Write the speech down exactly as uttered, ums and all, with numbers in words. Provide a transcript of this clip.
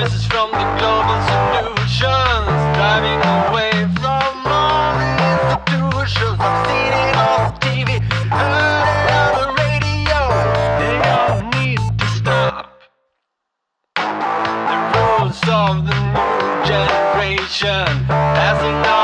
voices from the global solutions, driving away from all the institutions. I've seen it on T V, heard it on the radio. They all need to stop. The rules of the new generation, passing on